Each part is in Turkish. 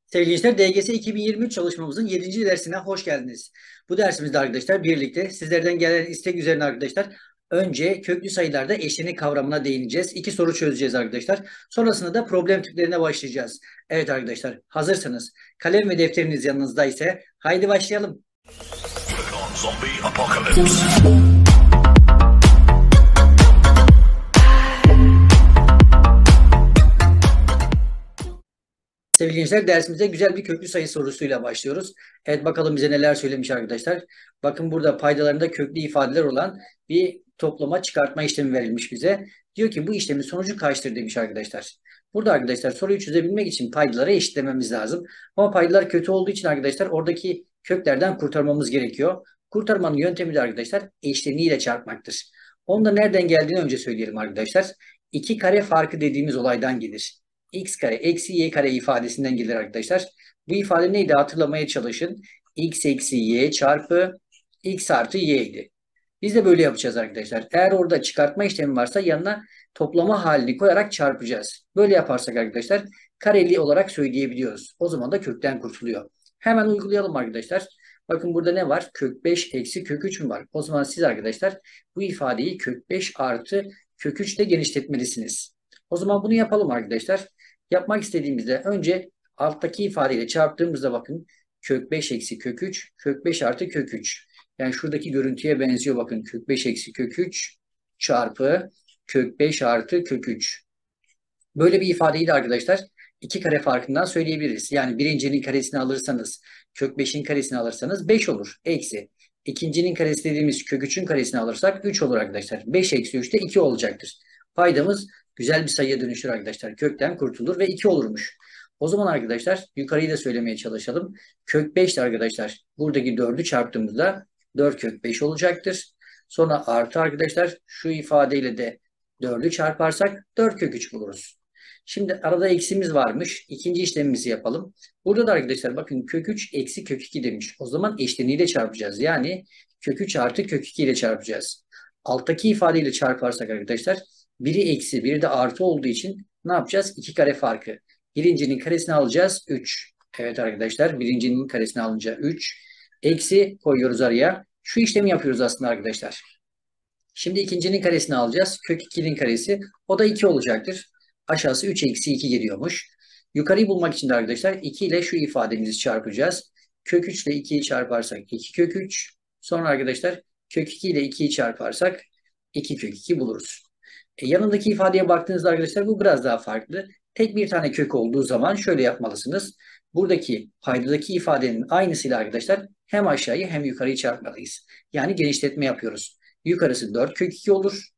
Sevgili gençler, DGS 2023 çalışmamızın 7. dersine hoş geldiniz. Bu dersimizde arkadaşlar birlikte sizlerden gelen istek üzerine arkadaşlar önce köklü sayılarda eşlenik kavramına değineceğiz. 2 soru çözeceğiz arkadaşlar. Sonrasında da problem tiplerine başlayacağız. Evet arkadaşlar, hazırsanız kalem ve defteriniz yanınızda ise haydi başlayalım. Zombie apocalypse. Sevgili gençler, dersimize güzel bir köklü sayı sorusuyla başlıyoruz. Evet, bakalım bize neler söylemiş arkadaşlar. Bakın, burada paydalarında köklü ifadeler olan bir toplama çıkartma işlemi verilmiş bize. Diyor ki bu işlemin sonucu kaçtır demiş arkadaşlar. Burada arkadaşlar soruyu çözebilmek için paydaları eşitlememiz lazım. Ama paydalar kötü olduğu için arkadaşlar oradaki köklerden kurtarmamız gerekiyor. Kurtarmanın yöntemi de arkadaşlar eşleniğiyle çarpmaktır. Onu da nereden geldiğini önce söyleyelim arkadaşlar. İki kare farkı dediğimiz olaydan gelir. X kare eksi y kare ifadesinden gelir arkadaşlar. Bu ifade neydi, hatırlamaya çalışın. X eksi y çarpı x artı y idi. Biz de böyle yapacağız arkadaşlar. Eğer orada çıkartma işlemi varsa yanına toplama halini koyarak çarpacağız. Böyle yaparsak arkadaşlar kareli olarak söyleyebiliyoruz. O zaman da kökten kurtuluyor. Hemen uygulayalım arkadaşlar. Bakın, burada ne var? Kök 5 eksi kök 3 mü var? O zaman siz arkadaşlar bu ifadeyi kök 5 artı kök 3 ile genişletmelisiniz. O zaman bunu yapalım arkadaşlar. Yapmak istediğimizde önce alttaki ifadeyle çarptığımızda bakın kök 5 eksi kök 3, kök 5 artı kök 3. Yani şuradaki görüntüye benziyor, bakın kök 5 eksi kök 3 çarpı kök 5 artı kök 3. Böyle bir ifadeyi de arkadaşlar iki kare farkından söyleyebiliriz. Yani birincinin karesini alırsanız, kök 5'in karesini alırsanız 5 olur. Eksi. İkincinin karesi dediğimiz kök 3'ün karesini alırsak 3 olur arkadaşlar. 5 eksi 3 de 2 olacaktır. Paydamız güzel bir sayıya dönüşür arkadaşlar. Kökten kurtulur ve 2 olurmuş. O zaman arkadaşlar yukarıyı da söylemeye çalışalım. Kök 5 de arkadaşlar buradaki 4'ü çarptığımızda 4 kök 5 olacaktır. Sonra artı arkadaşlar şu ifadeyle de 4'ü çarparsak 4 kök 3 buluruz. Şimdi arada eksimiz varmış. İkinci işlemimizi yapalım. Burada da arkadaşlar bakın kök 3 eksi kök 2 demiş. O zaman eşleniğiyle çarpacağız. Yani kök 3 artı kök 2 ile çarpacağız. Alttaki ifadeyle çarparsak arkadaşlar biri eksi biri de artı olduğu için ne yapacağız? İki kare farkı. Birincinin karesini alacağız 3. Evet arkadaşlar, birincinin karesini alınca 3. Eksi koyuyoruz araya. Şu işlemi yapıyoruz aslında arkadaşlar. Şimdi ikincinin karesini alacağız. Kök 2'nin karesi. O da 2 olacaktır. Aşağısı 3 eksi 2 geliyormuş. Yukarıyı bulmak için de arkadaşlar 2 ile şu ifademizi çarpacağız. Kök 3 ile 2'yi çarparsak 2 kök 3. Sonra arkadaşlar kök 2 ile 2'yi çarparsak 2 kök 2 buluruz. Yanındaki ifadeye baktığınızda arkadaşlar bu biraz daha farklı. Tek bir tane kök olduğu zaman şöyle yapmalısınız. Buradaki paydadaki ifadenin aynısıyla arkadaşlar hem aşağıyı hem yukarıyı çarpmalıyız. Yani genişletme yapıyoruz. Yukarısı 4 kök 2 olur.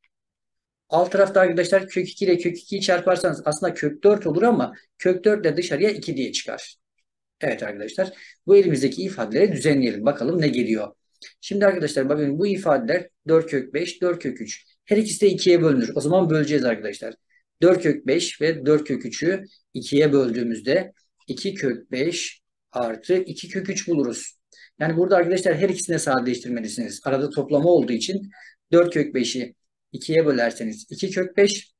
Alt tarafta arkadaşlar kök 2 ile kök 2'yi çarparsanız aslında kök 4 olur ama kök 4 ile dışarıya 2 diye çıkar. Evet arkadaşlar, bu elimizdeki ifadeleri düzenleyelim. Bakalım ne geliyor. Şimdi arkadaşlar bakın, bu ifadeler 4 kök 5, 4 kök 3. Her ikisi de 2'ye bölünür. O zaman böleceğiz arkadaşlar. 4 kök 5 ve 4 kök 3'ü 2'ye böldüğümüzde 2 kök 5 artı 2 kök 3 buluruz. Yani burada arkadaşlar her ikisini sadeleştirmelisiniz. Arada toplama olduğu için 4 kök 5'i 2'ye bölerseniz 2 kök 5,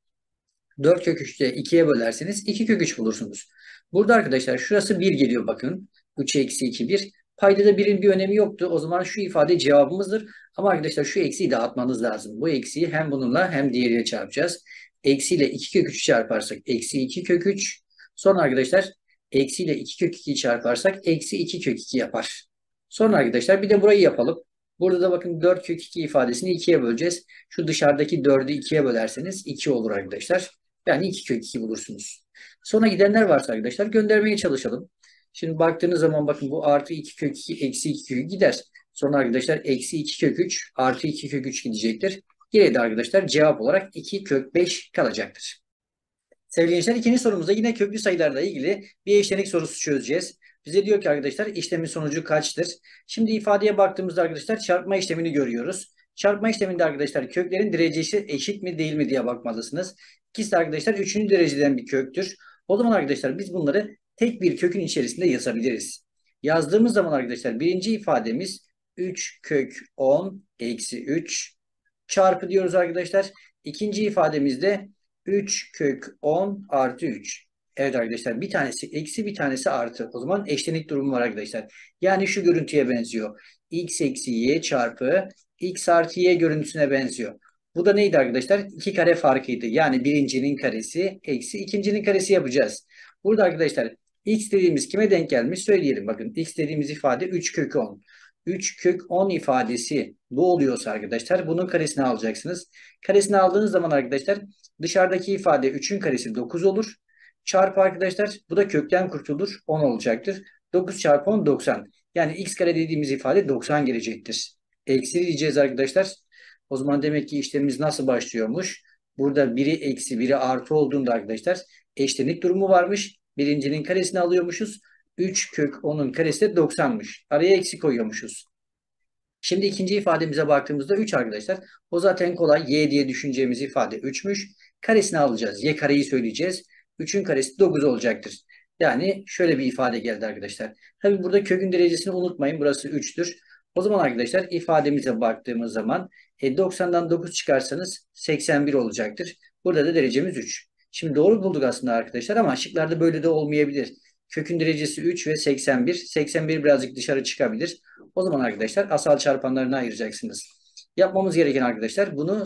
4 kök 3'te 2'ye bölerseniz 2 kök 3 bulursunuz. Burada arkadaşlar şurası 1 geliyor bakın. 3 eksi 2 1. Paydada 1'in bir önemi yoktu. O zaman şu ifade cevabımızdır. Ama arkadaşlar şu eksiyi dağıtmanız lazım. Bu eksiyi hem bununla hem diğeriyle çarpacağız. Eksi ile 2 kök 3'ü çarparsak eksi 2 kök 3. Sonra arkadaşlar eksi ile 2 kök 2'yi çarparsak eksi 2 kök 2 yapar. Sonra arkadaşlar bir de burayı yapalım. Burada da bakın 4 kök 2 ifadesini 2'ye böleceğiz. Şu dışarıdaki 4'ü 2'ye bölerseniz 2 olur arkadaşlar. Yani 2 kök 2 bulursunuz. Sonra gidenler varsa arkadaşlar göndermeye çalışalım. Şimdi baktığınız zaman bakın bu artı 2 kök 2 eksi 2 kök 2 gider. Sonra arkadaşlar eksi 2 kök 3 artı 2 kök 3 gidecektir. Geriye de arkadaşlar cevap olarak 2 kök 5 kalacaktır. Sevgili gençler, ikinci sorumuzda yine köklü sayılarla ilgili bir eşlenik sorusu çözeceğiz. Bize diyor ki arkadaşlar işlemin sonucu kaçtır? Şimdi ifadeye baktığımızda arkadaşlar çarpma işlemini görüyoruz. Çarpma işleminde arkadaşlar köklerin derecesi eşit mi değil mi diye bakmalısınız. İkisi de arkadaşlar 3. dereceden bir köktür. O zaman arkadaşlar biz bunları tek bir kökün içerisinde yazabiliriz. Yazdığımız zaman arkadaşlar birinci ifademiz 3 kök 10 eksi 3 çarpı diyoruz arkadaşlar. İkinci ifademizde 3 kök 10 artı 3. Evet arkadaşlar, bir tanesi eksi bir tanesi artı. O zaman eşlenik durumu var arkadaşlar. Yani şu görüntüye benziyor. X eksi y çarpı x artı y görüntüsüne benziyor. Bu da neydi arkadaşlar? 2 kare farkıydı. Yani birincinin karesi eksi ikincinin karesi yapacağız. Burada arkadaşlar x dediğimiz kime denk gelmiş söyleyelim. Bakın x dediğimiz ifade 3 kök 10. 3 kök 10 ifadesi bu oluyorsa arkadaşlar bunun karesini alacaksınız. Karesini aldığınız zaman arkadaşlar dışarıdaki ifade 3'ün karesi 9 olur. Çarpı arkadaşlar bu da kökten kurtulur 10 olacaktır. 9 çarpı 10 90. Yani x kare dediğimiz ifade 90 gelecektir. Eksi diyeceğiz arkadaşlar. O zaman demek ki işlemimiz nasıl başlıyormuş? Burada biri eksi biri artı olduğunda arkadaşlar eşlenik durumu varmış. Birincinin karesini alıyormuşuz. 3 kök 10'un karesi de 90'mış. Araya eksi koyuyormuşuz. Şimdi ikinci ifademize baktığımızda 3 arkadaşlar. O zaten kolay. Y diye düşüneceğimiz ifade 3'müş. Karesini alacağız. Y kareyi söyleyeceğiz. 3'ün karesi 9 olacaktır. Yani şöyle bir ifade geldi arkadaşlar. Tabi burada kökün derecesini unutmayın. Burası 3'tür. O zaman arkadaşlar ifademize baktığımız zaman 90'dan 9 çıkarsanız 81 olacaktır. Burada da derecemiz 3. Şimdi doğru bulduk aslında arkadaşlar ama şıklarda böyle de olmayabilir. Kökün derecesi 3 ve 81. 81 birazcık dışarı çıkabilir. O zaman arkadaşlar asal çarpanlarını ayıracaksınız. Yapmamız gereken arkadaşlar bunu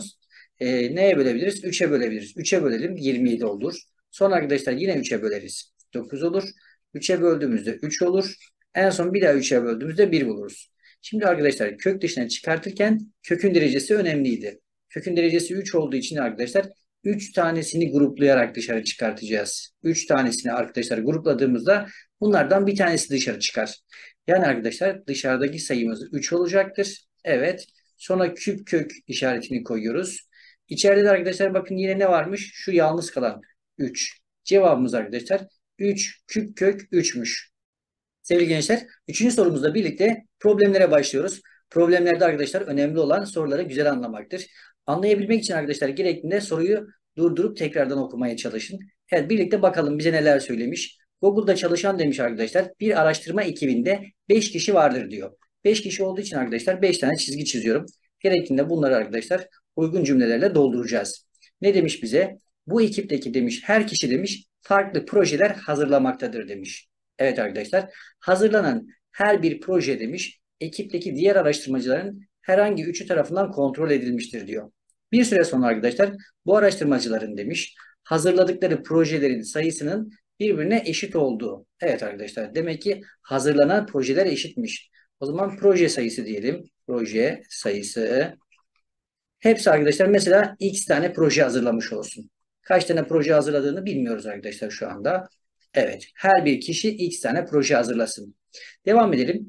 neye bölebiliriz? 3'e bölebiliriz. 3'e bölelim 27 olur. Sonra arkadaşlar yine 3'e böleriz. 9 olur. 3'e böldüğümüzde 3 olur. En son bir daha 3'e böldüğümüzde 1 buluruz. Şimdi arkadaşlar kök dışına çıkartırken kökün derecesi önemliydi. Kökün derecesi 3 olduğu için arkadaşlar 3 tanesini gruplayarak dışarı çıkartacağız. 3 tanesini arkadaşlar grupladığımızda bunlardan bir tanesi dışarı çıkar. Yani arkadaşlar dışarıdaki sayımız 3 olacaktır. Evet. Sonra küp kök işaretini koyuyoruz. İçeride de arkadaşlar bakın yine ne varmış? Şu yalnız kalan 3. Cevabımız arkadaşlar 3 küp kök 3'müş. Sevgili gençler, 3. sorumuzla birlikte problemlere başlıyoruz. Problemlerde arkadaşlar önemli olan soruları güzel anlamaktır. Anlayabilmek için arkadaşlar gerektiğinde soruyu durdurup tekrardan okumaya çalışın. Evet, birlikte bakalım bize neler söylemiş. Google'da çalışan demiş arkadaşlar bir araştırma ekibinde 5 kişi vardır diyor. 5 kişi olduğu için arkadaşlar 5 tane çizgi çiziyorum. Gerektiğinde bunları arkadaşlar uygun cümlelerle dolduracağız. Ne demiş bize? Bu ekipteki demiş her kişi demiş farklı projeler hazırlamaktadır demiş. Evet arkadaşlar, hazırlanan her bir proje demiş ekipteki diğer araştırmacıların herhangi üçü tarafından kontrol edilmiştir diyor. Bir süre sonra arkadaşlar bu araştırmacıların demiş hazırladıkları projelerin sayısının birbirine eşit olduğu. Evet arkadaşlar, demek ki hazırlanan projeler eşitmiş. O zaman proje sayısı diyelim. Proje sayısı. Hepsi arkadaşlar mesela x tane proje hazırlamış olsun. Kaç tane proje hazırladığını bilmiyoruz arkadaşlar şu anda. Evet, her bir kişi x tane proje hazırlasın. Devam edelim.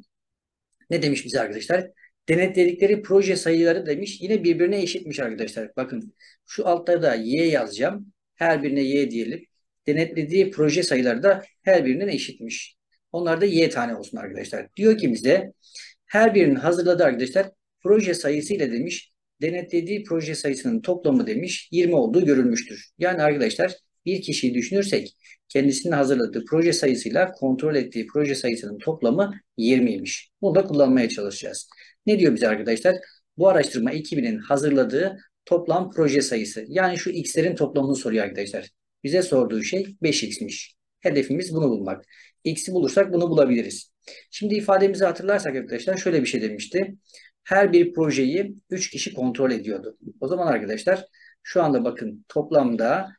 Ne demiş bize arkadaşlar? Denetledikleri proje sayıları demiş yine birbirine eşitmiş arkadaşlar. Bakın şu altta da y yazacağım. Her birine y diyelim. Denetlediği proje sayıları da her birinin eşitmiş. Onlar da y tane olsun arkadaşlar. Diyor ki bize her birinin hazırladığı arkadaşlar proje sayısıyla demiş denetlediği proje sayısının toplamı demiş 20 olduğu görülmüştür. Yani arkadaşlar bir kişiyi düşünürsek kendisinin hazırladığı proje sayısıyla kontrol ettiği proje sayısının toplamı 20'ymiş. Bunu da kullanmaya çalışacağız. Ne diyor bize arkadaşlar? Bu araştırma ekibinin hazırladığı toplam proje sayısı. Yani şu x'lerin toplamını soruyor arkadaşlar. Bize sorduğu şey 5x'miş. Hedefimiz bunu bulmak. X'i bulursak bunu bulabiliriz. Şimdi ifademizi hatırlarsak arkadaşlar şöyle bir şey demişti. Her bir projeyi 3 kişi kontrol ediyordu. O zaman arkadaşlar şu anda bakın toplamda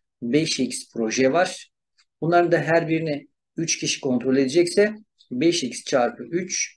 5x proje var. Bunların da her birini 3 kişi kontrol edecekse 5x çarpı 3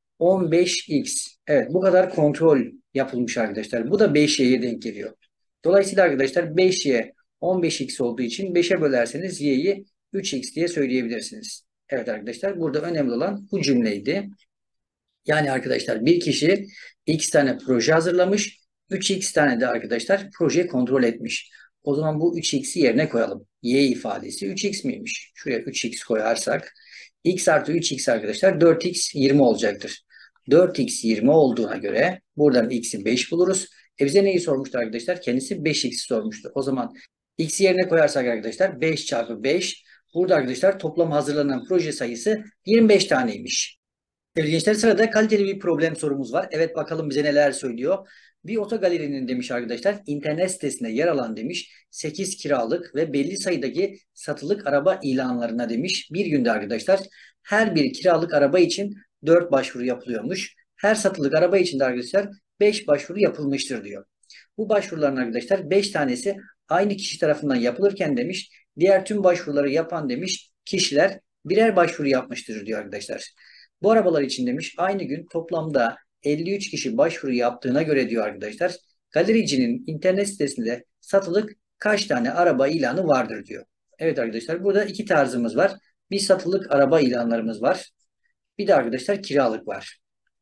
15x. Evet, bu kadar kontrol yapılmış arkadaşlar. Bu da 5y'ye denk geliyor. Dolayısıyla arkadaşlar 5y 15x olduğu için 5'e bölerseniz y'yi 3x diye söyleyebilirsiniz. Evet arkadaşlar, burada önemli olan bu cümleydi. Yani arkadaşlar bir kişi x tane proje hazırlamış. 3x tane de arkadaşlar proje kontrol etmiş. O zaman bu 3x'i yerine koyalım. Y ifadesi 3x miymiş? Şuraya 3x koyarsak x artı 3x arkadaşlar 4x 20 olacaktır. 4x 20 olduğuna göre buradan x'i 5 buluruz. Bize neyi sormuştu arkadaşlar? Kendisi 5x'i sormuştu. O zaman x'i yerine koyarsak arkadaşlar 5 çarpı 5. Burada arkadaşlar toplam hazırlanan proje sayısı 25 taneymiş. Sevgili gençler, sırada kaliteli bir problem sorumuz var. Evet, bakalım bize neler söylüyor. Bir otogalerinin demiş arkadaşlar internet sitesinde yer alan demiş 8 kiralık ve belli sayıdaki satılık araba ilanlarına demiş bir günde arkadaşlar her bir kiralık araba için 4 başvuru yapılıyormuş. Her satılık araba için de arkadaşlar 5 başvuru yapılmıştır diyor. Bu başvuruların arkadaşlar 5 tanesi aynı kişi tarafından yapılırken demiş diğer tüm başvuruları yapan demiş kişiler birer başvuru yapmıştır diyor arkadaşlar. Bu arabalar için demiş aynı gün toplamda 53 kişi başvuru yaptığına göre diyor arkadaşlar. Galericinin internet sitesinde satılık kaç tane araba ilanı vardır diyor. Evet arkadaşlar burada iki tarzımız var. Bir satılık araba ilanlarımız var. Bir de arkadaşlar kiralık var.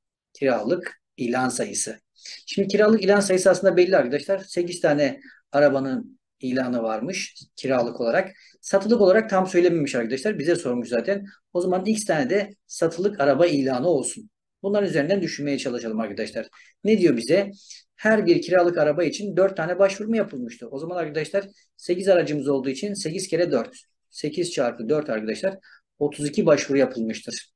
Kiralık ilan sayısı. Şimdi kiralık ilan sayısı aslında belli arkadaşlar. 8 tane arabanın ilanı varmış kiralık olarak. Satılık olarak tam söylememiş arkadaşlar. Bize sormuş zaten. O zaman X tane de satılık araba ilanı olsun. Bunların üzerinden düşünmeye çalışalım arkadaşlar. Ne diyor bize? Her bir kiralık araba için 4 tane başvuru mu yapılmıştı? O zaman arkadaşlar 8 aracımız olduğu için 8 kere 4. 8 çarpı 4 arkadaşlar 32 başvuru yapılmıştır.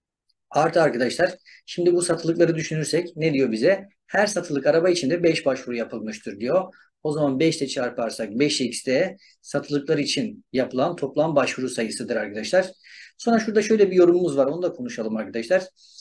Artı arkadaşlar şimdi bu satılıkları düşünürsek ne diyor bize? Her satılık araba için de 5 başvuru yapılmıştır diyor. O zaman 5 ile çarparsak 5x de satılıklar için yapılan toplam başvuru sayısıdır arkadaşlar. Sonra şurada şöyle bir yorumumuz var. Onu da konuşalım arkadaşlar.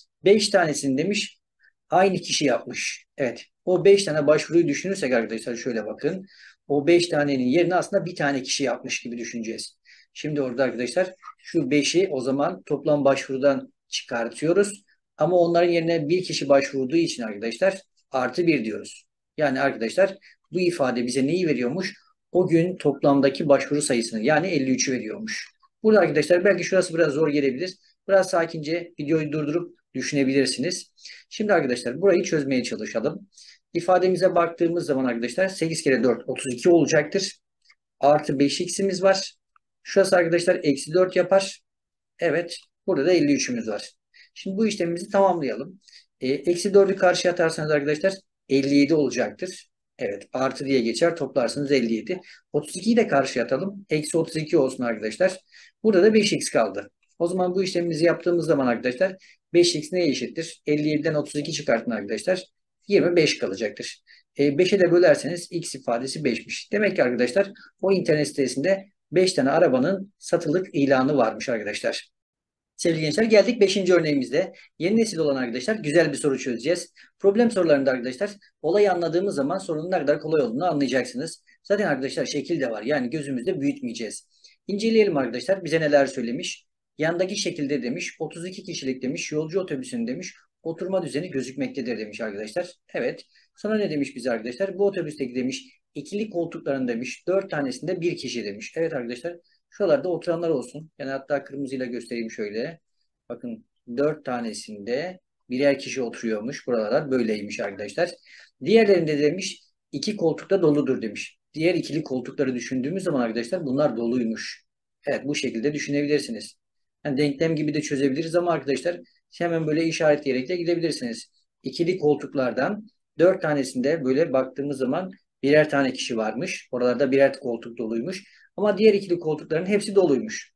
5 tanesini demiş aynı kişi yapmış. Evet. O 5 tane başvuruyu düşünürsek arkadaşlar şöyle bakın. O 5 tanenin yerine aslında bir tane kişi yapmış gibi düşüneceğiz. Şimdi orada arkadaşlar şu 5'i o zaman toplam başvurudan çıkartıyoruz. Ama onların yerine bir kişi başvurduğu için arkadaşlar artı 1 diyoruz. Yani arkadaşlar bu ifade bize neyi veriyormuş? O gün toplamdaki başvuru sayısını yani 53'ü veriyormuş. Burada arkadaşlar belki şurası biraz zor gelebilir. Biraz sakince videoyu durdurup düşünebilirsiniz. Şimdi arkadaşlar burayı çözmeye çalışalım. İfademize baktığımız zaman arkadaşlar 8 kere 4 32 olacaktır. Artı 5x'imiz var. Şurası arkadaşlar eksi 4 yapar. Evet. Burada da 53'ümüz var. Şimdi bu işlemimizi tamamlayalım. Eksi 4'ü karşıya atarsanız arkadaşlar 57 olacaktır. Evet. Artı diye geçer. Toplarsınız 57. 32'yi de karşıya atalım. Eksi 32 olsun arkadaşlar. Burada da 5x kaldı. O zaman bu işlemimizi yaptığımız zaman arkadaşlar 5x neye eşittir? 57'den 32 çıkartın arkadaşlar. 25 kalacaktır. 5'e de bölerseniz x ifadesi 5'miş. Demek ki arkadaşlar o internet sitesinde 5 tane arabanın satılık ilanı varmış arkadaşlar. Sevgili gençler geldik 5. örneğimizde. Yeni nesil olan arkadaşlar güzel bir soru çözeceğiz. Problem sorularında arkadaşlar olayı anladığımız zaman sorunun ne kadar kolay olduğunu anlayacaksınız. Zaten arkadaşlar şekil de var. Yani gözümüzde büyütmeyeceğiz. İnceleyelim arkadaşlar bize neler söylemiş. Yandaki şekilde demiş 32 kişilik demiş yolcu otobüsünün demiş oturma düzeni gözükmektedir demiş arkadaşlar. Evet. Sonra ne demiş bize arkadaşlar? Bu otobüsteki demiş ikili koltukların demiş 4 tanesinde bir kişi demiş. Evet arkadaşlar. Şuralarda oturanlar olsun. Yani hatta kırmızıyla göstereyim şöyle. Bakın 4 tanesinde birer kişi oturuyormuş. Buralar böyleymiş arkadaşlar. Diğerlerinde demiş 2 koltukta doludur demiş. Diğer ikili koltukları düşündüğümüz zaman arkadaşlar bunlar doluymuş. Evet bu şekilde düşünebilirsiniz. Yani denklem gibi de çözebiliriz ama arkadaşlar hemen böyle işaretleyerek de gidebilirsiniz. İkili koltuklardan 4 tanesinde böyle baktığımız zaman birer tane kişi varmış. Oralarda birer koltuk doluymuş. Ama diğer ikili koltukların hepsi doluymuş.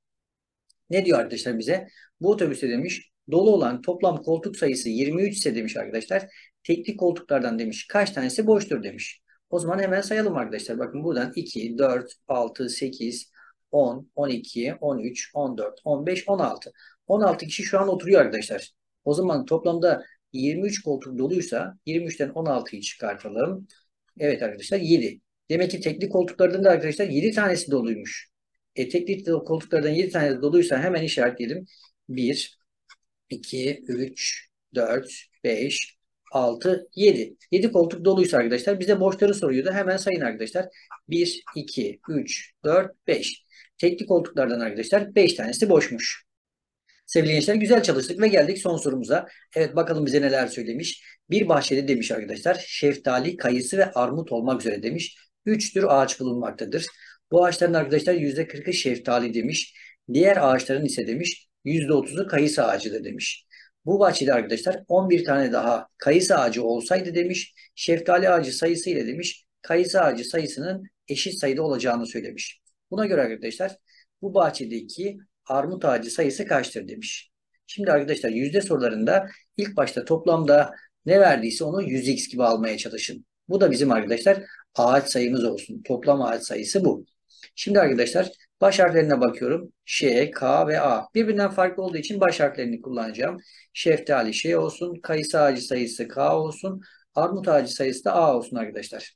Ne diyor arkadaşlar bize? Bu otobüste demiş dolu olan toplam koltuk sayısı 23 ise demiş arkadaşlar. Tekli koltuklardan demiş kaç tanesi boştur demiş. O zaman hemen sayalım arkadaşlar. Bakın buradan 2, 4, 6, 8, 10, 12, 13, 14, 15, 16. 16 kişi şu an oturuyor arkadaşlar. O zaman toplamda 23 koltuk doluysa 23'ten 16'yı çıkartalım. Evet arkadaşlar 7. Demek ki tekli koltuklardan da arkadaşlar 7 tanesi doluymuş. Tekli koltuklardan 7 tanesi doluysa hemen işaretleyelim. 1, 2, 3, 4, 5, 6, 7. 7 koltuk doluysa arkadaşlar bize boşları soruyordu. Hemen sayın arkadaşlar. 1, 2, 3, 4, 5. Tekli koltuklardan arkadaşlar 5 tanesi boşmuş. Sevgili gençler güzel çalıştık ve geldik son sorumuza. Evet bakalım bize neler söylemiş. Bir bahçede demiş arkadaşlar şeftali, kayısı ve armut olmak üzere demiş. 3 tür ağaç bulunmaktadır. Bu ağaçların arkadaşlar %40'ı şeftali demiş. Diğer ağaçların ise demiş %30'u kayısı ağacıdır demiş. Bu bahçede arkadaşlar 11 tane daha kayısı ağacı olsaydı demiş. Şeftali ağacı sayısı ile demiş kayısı ağacı sayısının eşit sayıda olacağını söylemiş. Buna göre arkadaşlar bu bahçedeki armut ağacı sayısı kaçtır demiş. Şimdi arkadaşlar yüzde sorularında ilk başta toplamda ne verdiyse onu 100x gibi almaya çalışın. Bu da bizim arkadaşlar ağaç sayımız olsun. Toplam ağaç sayısı bu. Şimdi arkadaşlar baş harflerine bakıyorum. Ş, K ve A. Birbirinden farklı olduğu için baş harflerini kullanacağım. Şeftali Ş olsun. Kayısı ağacı sayısı K olsun. Armut ağacı sayısı da A olsun arkadaşlar.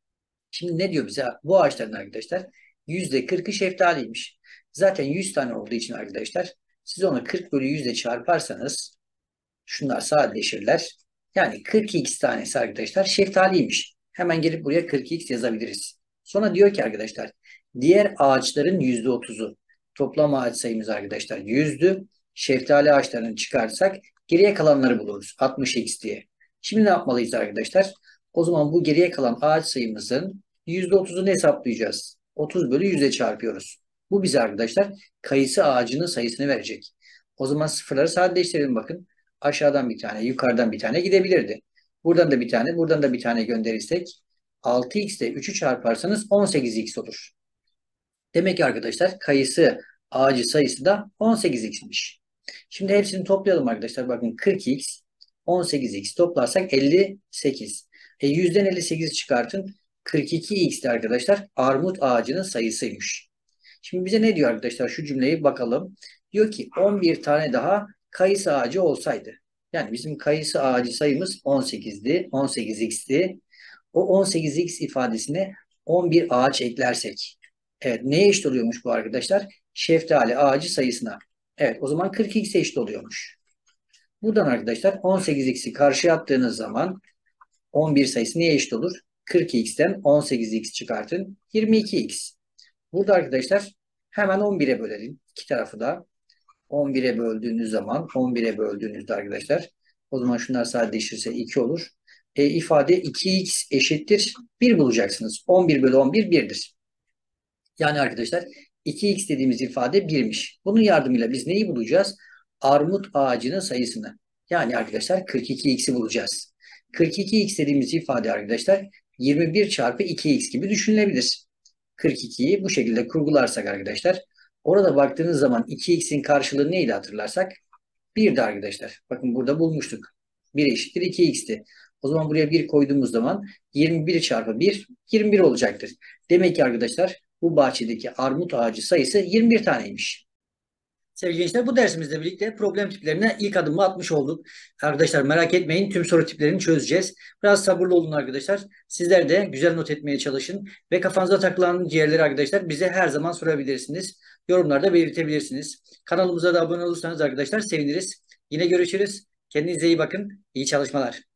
Şimdi ne diyor bize? Bu ağaçların arkadaşlar %40'ı şeftaliymiş. Zaten 100 tane olduğu için arkadaşlar siz onu 40 bölü 100 ile çarparsanız şunlar sadeleşirler. Yani 42 tanesi arkadaşlar şeftaliymiş. Hemen gelip buraya 42 yazabiliriz. Sonra diyor ki arkadaşlar diğer ağaçların %30'u. Toplam ağaç sayımız arkadaşlar 100'dü. Şeftali ağaçlarını çıkarsak geriye kalanları buluruz. 60x diye. Şimdi ne yapmalıyız arkadaşlar? O zaman bu geriye kalan ağaç sayımızın %30'unu hesaplayacağız. 30 bölü 100'e çarpıyoruz. Bu bize arkadaşlar kayısı ağacının sayısını verecek. O zaman sıfırları sadeleştirelim bakın. Aşağıdan bir tane, yukarıdan bir tane gidebilirdi. Buradan da bir tane, buradan da bir tane gönderirsek 6x ile 3'ü çarparsanız 18x olur. Demek ki arkadaşlar kayısı ağacı sayısı da 18x'miş. Şimdi hepsini toplayalım arkadaşlar. Bakın 40x, 18x toplarsak 58. 100'den 58 çıkartın. 42x'ti arkadaşlar armut ağacının sayısıymış. Şimdi bize ne diyor arkadaşlar? Şu cümleyi bakalım. Diyor ki 11 tane daha kayısı ağacı olsaydı. Yani bizim kayısı ağacı sayımız 18'di. 18x'ti. O 18x ifadesine 11 ağaç eklersek. Evet, neye eşit oluyormuş bu arkadaşlar? Şeftali ağacı sayısına. Evet, o zaman 42'ye eşit oluyormuş. Buradan arkadaşlar 18x'i karşıya attığınız zaman 11 sayısı neye eşit olur? 42x'ten 18x çıkartın. 22x. Burada arkadaşlar hemen 11'e bölelim. İki tarafı da 11'e böldüğünüz zaman 11'e böldüğünüzde arkadaşlar o zaman şunlar sadeleşirse 2 olur. İfade 2x eşittir 1 bulacaksınız. 11 bölü 11 1'dir. Yani arkadaşlar 2x dediğimiz ifade 1'miş. Bunun yardımıyla biz neyi bulacağız? Armut ağacının sayısını. Yani arkadaşlar 42x'i bulacağız. 42x dediğimiz ifade arkadaşlar 21 çarpı 2x gibi düşünülebilir. 42'yi bu şekilde kurgularsak arkadaşlar orada baktığınız zaman 2x'in karşılığı neydi hatırlarsak? 1'di arkadaşlar. Bakın burada bulmuştuk. 1 eşittir 2x'ti. O zaman buraya 1 koyduğumuz zaman 21 çarpı 1 21 olacaktır. Demek ki arkadaşlar bu bahçedeki armut ağacı sayısı 21 taneymiş. Sevgili gençler bu dersimizle birlikte problem tiplerine ilk adımı atmış olduk. Arkadaşlar merak etmeyin tüm soru tiplerini çözeceğiz. Biraz sabırlı olun arkadaşlar. Sizler de güzel not etmeye çalışın. Ve kafanıza takılan diğerleri arkadaşlar bize her zaman sorabilirsiniz. Yorumlarda belirtebilirsiniz. Kanalımıza da abone olursanız arkadaşlar seviniriz. Yine görüşürüz. Kendinize iyi bakın. İyi çalışmalar.